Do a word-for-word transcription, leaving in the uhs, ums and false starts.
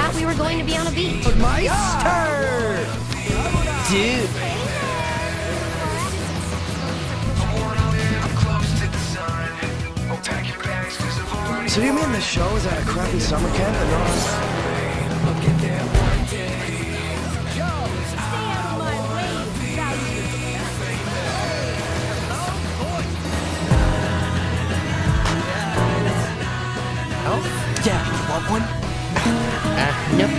thought we were going to be on a beach. Meister! Dude. So you mean the show is at a crappy summer camp and not on... Oh, yeah, you want one? Uh, nope.